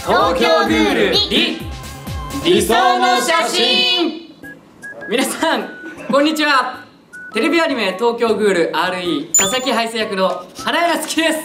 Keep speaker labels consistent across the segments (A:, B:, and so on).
A: 東京グール理想の写真。皆さんこんにちは。テレビアニメ東京グール RE 佐々木ハイセ役の花柳月です。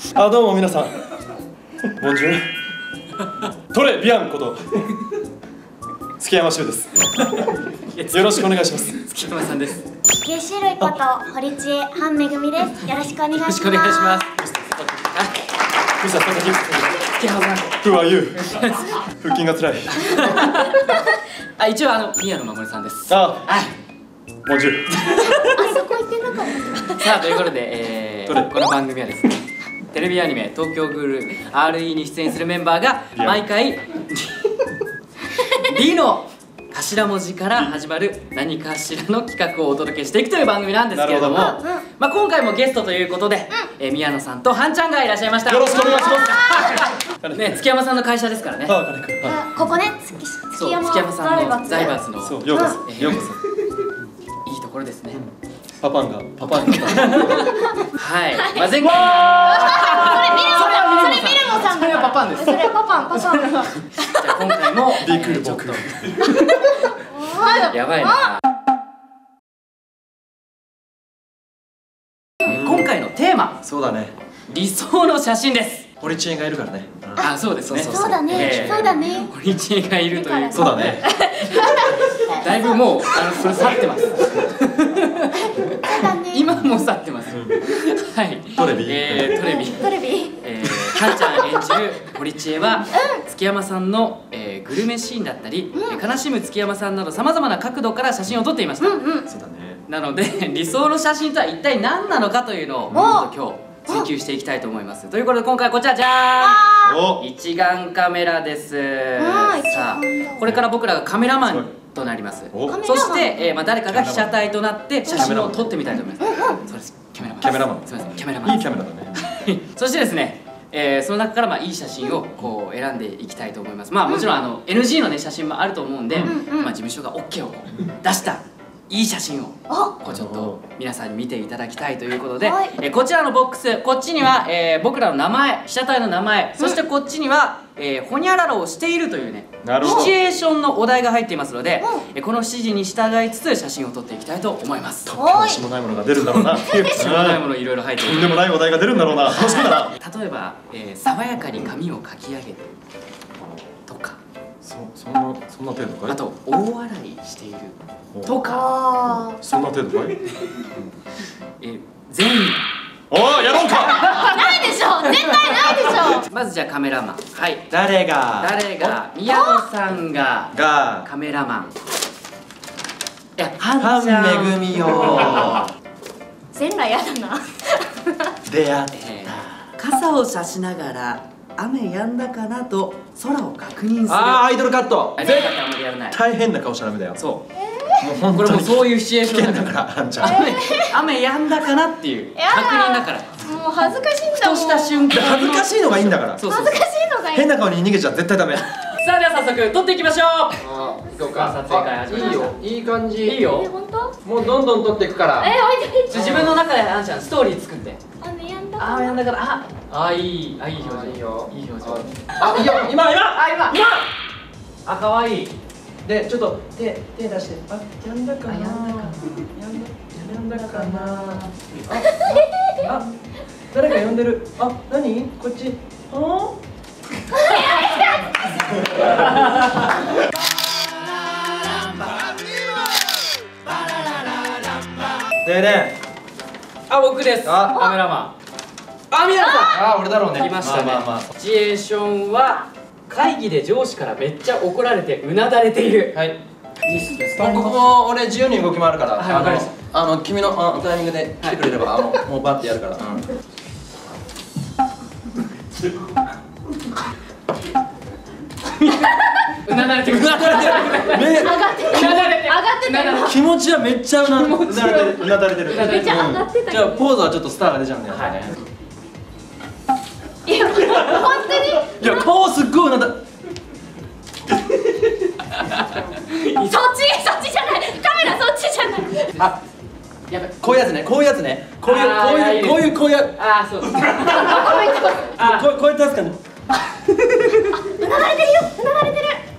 B: どうも皆さんボンジュールトレビアンこと月山修です。よろしくお願いします。
A: 月山さんです。
C: 9種類こと堀ちえ半めぐみです。よろしくお願いします。
A: よろしくお願いします。
B: 藤田佐々木
A: 月山さん
B: Who are you? 腹筋が辛い。
A: 一応宮野真守さんです。
B: ボンジュール。
C: あそこ行ってなかった。
A: さあということで、この番組はですね、テレビアニメ東京グール RE に出演するメンバーが毎回リの頭文字から始まる何かしらの企画をお届けしていくという番組なんですけれども、今回もゲストということで、宮野さんとハンちゃんがいらっしゃいました。
B: よろしくお願いします。
A: ね、月山さんの会社ですからね。
C: ここね、
A: 月山さんの財閥の
B: ようこそようこそ。
A: いいところですね。
B: パパンが
A: はい。前回
C: それミルモさん。
A: それはパパンです。
C: それはパパン。
A: じゃあ今回も
B: ビクル僕
A: やばいな。今回のテーマ、
B: そうだね、
A: 理想の写真です。
B: 堀ちえがいるからね。
A: そうですね。
C: そうだね。そうだね。
A: 堀ちえがいるという。
B: そうだね。
A: だいぶもうそれ去ってます。今も去ってます。はい。
B: トレビ
A: ハンちゃん演じる堀ちえは月山さんのグルメシーンだったり悲しむ月山さんなどさまざまな角度から写真を撮っていました。
B: そうだね。
A: なので理想の写真とは一体何なのかというのをちょっと今日追求していきたいと思います。ということで今回こちらじゃーん、一眼カメラです。さあこれから僕らがカメラマンとなります。そして誰かが被写体となって写真を撮ってみたいと思います。そうです、キャメラマン。すみません、キャメラマン。
B: いいキャメラだね。
A: そしてですね、その中からいい写真をこう選んでいきたいと思います。もちろんNG のね写真もあると思うんで、事務所が OK を出したいい写真をこうちょっと皆さんに見ていただきたいということで、こちらのボックス、こっちには僕らの名前、被写体の名前、そしてこっちにはホニャララをしているというねシチュエーションのお題が入っていますので、この指示に従いつつ写真を撮っていきたいと思います。
B: とんでもないものが出るんだろうな。
A: とんでもないものいろいろ入っている。
B: とんでもないお題が出るんだろうな。楽しみだな。
A: 例えば爽やかに髪をかき上げるとか、
B: そんな程度かい？
A: あと大笑いしているとか、
B: そんな程度かい？
A: 全員
B: やろうか。
C: ないでしょ。絶対ないでしょ。
A: まずじゃあカメラマン。はい。
B: 誰が
A: 宮野さんがカメラマン。いや、ハンちゃん
B: めぐみよ。
C: 全裸やだな。
B: 出会った。
A: 傘を差しながら雨止んだかなと空を確認する。
B: アイドルカット。
A: 絶対あんまりやらない。
B: 大変な顔しちゃダメだよ。
A: そう。
B: これ
A: もうそういうシチュエーション
B: だから、ハンちゃん。
A: 雨止んだかなっていう確認だから。
C: もう恥ずかしいんだもん。
A: ふとした瞬間。
B: 恥ずかしいのがいいんだから。
C: 恥ずかしいのがいい。
B: 変な顔に逃げちゃ絶対ダメ。
A: さあでは早速撮っていきましょう。
D: 行こうか。
A: 撮影会始めましょう。
D: いい感じ。
A: いいよ。
C: 本当？
D: もうどんどん撮っていくから。
C: 置いて。
A: 自分の中であんちゃんストーリー作って。
C: 雨やんだ。
A: やんだからいい表情。
D: いいよ。
A: いい表情。
D: いいよ。今。
A: 可愛い。
D: でちょっと手出して。やんだかな。やんだかな。誰か呼んでる。何？こっち。
B: ね
A: 僕です。カメラマン。宮野さん。
D: 俺だろうね。
A: 来ましたね。シチュエーションは会議で上司からめっちゃ怒られてうなだれている。
D: はい。ここ俺自由に動き回るから。君のタイミングで来てくれればもうバッてやるから。
A: うなだれてる。
C: 上がってた。
B: 気持ちはめっちゃうなだれてる。
C: めっちゃ上がってた。
D: じゃあポーズはちょっとスターが出ちゃうんだよね。
C: いや本当に。
B: いや顔すっごいそっ
C: ちじゃない。カメラそっちじゃない。
A: やばい。
D: こういうやつね、こういうやつね、こういう
A: そう。
D: こういう
A: そう。
B: こうやってやつかね。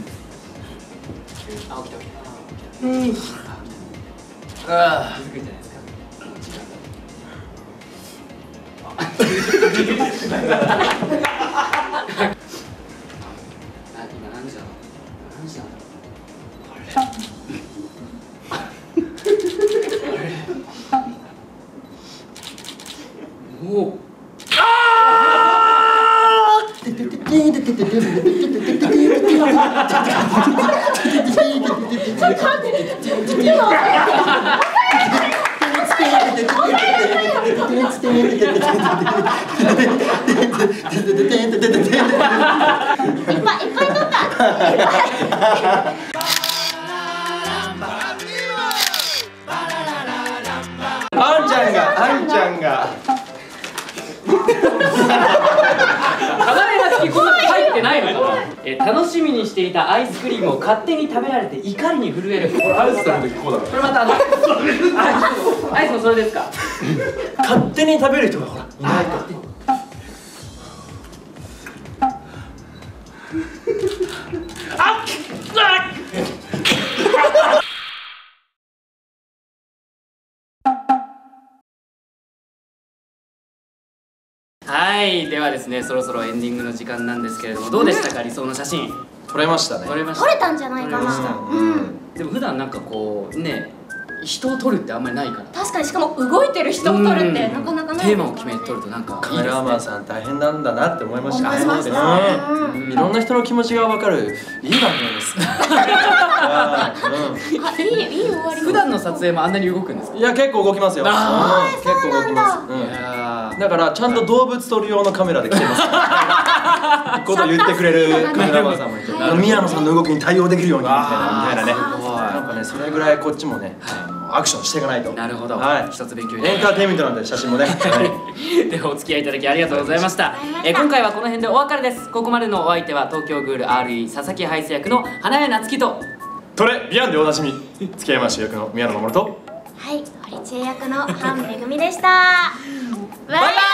A: 起きた起きた。
D: あ
A: 気づくんじゃないですか。今何時だろう。何時なんだろう。もう。
C: いっぱい撮った。
B: あんちゃんが
A: 課題がつきこんな入ってないのかな。楽しみにしていたアイスクリームを勝手に食べられて怒りに震える。これ
B: アイス食べる時こうだろ。
A: これまたアイスもそれですか。
B: 勝手に食べる人がほらいないと。
A: はい、ではですね、そろそろエンディングの時間なんですけれども、どうでしたか、理想の写真。
B: 撮れましたね。
A: 撮れました。
C: 撮れたんじゃないかな。
A: でも普段なんかこうね、人を撮るってあんまりないから。
C: 確かに、しかも動いてる人を撮るってなかなかない。
A: テーマを決めて撮るとなんか
B: カメラマンさん大変なんだなって思いました。
C: 思いました。
B: いろんな人の気持ちが分かるいい番組です。
C: いい終わり。
A: 普段の撮影もあんなに動くんですか。
B: いや結構動きますよ。結構動きます。
A: いや
B: だからちゃんと動物撮る用のカメラで来てます。こと言ってくれるカメラマンさんもいて、宮野さんの動きに対応できるようにみたいなね。なんかね、それぐらいこっちもねアクションしていかないと。
A: なるほど。一つ勉強。
B: エンターテインメントなんで写真もね。
A: ではお付き合いいただきありがとうございました。今回はこの辺でお別れです。ここまでのお相手は東京グール RE 佐々木ハイス役の花江夏樹と
B: トレビアンでおなじみ付き合いまし役の宮野真守と、
C: はい、堀知恵役のハンめぐみでした。バイバイ。